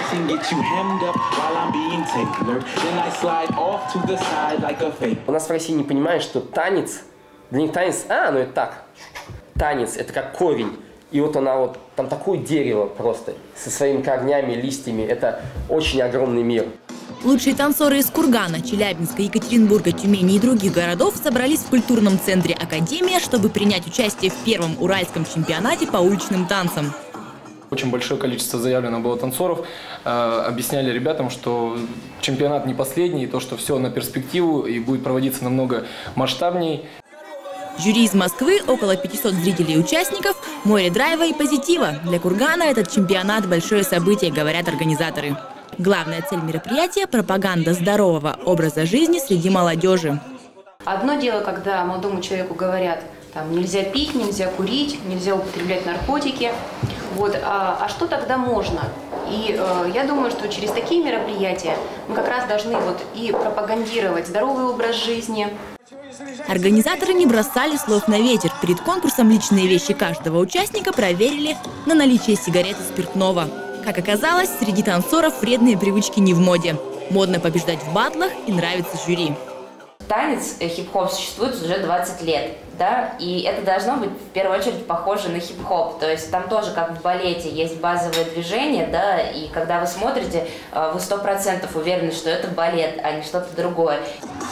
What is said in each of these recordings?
У нас в России не понимают, что танец, для них танец, ну это так, танец это как корень. И вот она вот, там такое дерево просто, со своими корнями, листьями, это очень огромный мир. Лучшие танцоры из Кургана, Челябинска, Екатеринбурга, Тюмени и других городов собрались в культурном центре «Академия», чтобы принять участие в первом уральском чемпионате по уличным танцам. Очень большое количество заявлено было танцоров. Объясняли ребятам, что чемпионат не последний, и то, что все на перспективу и будет проводиться намного масштабней. Жюри из Москвы, около 500 зрителей и участников, море драйва и позитива. Для Кургана этот чемпионат – большое событие, говорят организаторы. Главная цель мероприятия – пропаганда здорового образа жизни среди молодежи. Одно дело, когда молодому человеку говорят, там, нельзя пить, нельзя курить, нельзя употреблять наркотики. Вот, а что тогда можно? И я думаю, что через такие мероприятия мы как раз должны и пропагандировать здоровый образ жизни. Организаторы не бросали слов на ветер. Перед конкурсом личные вещи каждого участника проверили на наличие сигарет и спиртного. Как оказалось, среди танцоров вредные привычки не в моде. Модно побеждать в баттлах и нравится жюри. Танец хип-хоп существует уже 20 лет, да, и это должно быть в первую очередь похоже на хип-хоп, то есть там тоже, как в балете, есть базовые движения, да, и когда вы смотрите, вы 100% уверены, что это балет, а не что-то другое.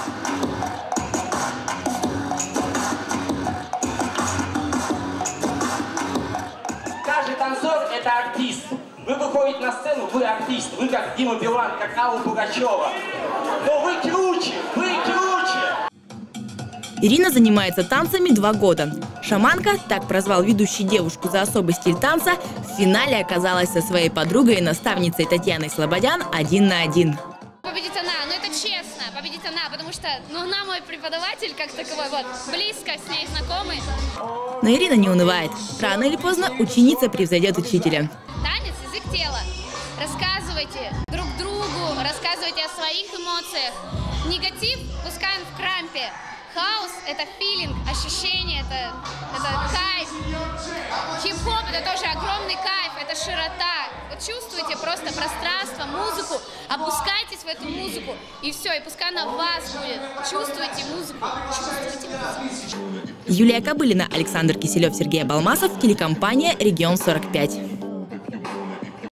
Каждый танцор – это артист. Вы выходите на сцену, вы артист, вы как Дима Билан, как Алла Пугачева. Но вы круче, вы круче! Ирина занимается танцами 2 года. Шаманка, так прозвал ведущий девушку за особый стиль танца, в финале оказалась со своей подругой и наставницей Татьяной Слободян 1 на 1. Победит она, но это честно, победит она, потому что она мой преподаватель как таковой, близко с ней знакомы. Но Ирина не унывает. Рано или поздно ученица превзойдет учителя. Танец – язык тела. Рассказывайте друг другу, рассказывайте о своих эмоциях. Негатив пускаем в крампе. Хаос – это филинг, ощущение, это кайф. Хип-хоп – это тоже огромный кайф, это широта. Вот чувствуйте просто пространство, музыку, опускайтесь в эту музыку, и все, и пускай она в вас будет. Чувствуйте музыку, чувствуйте музыку. Юлия Кобылина, Александр Киселев, Сергей Балмасов, телекомпания «Регион 45».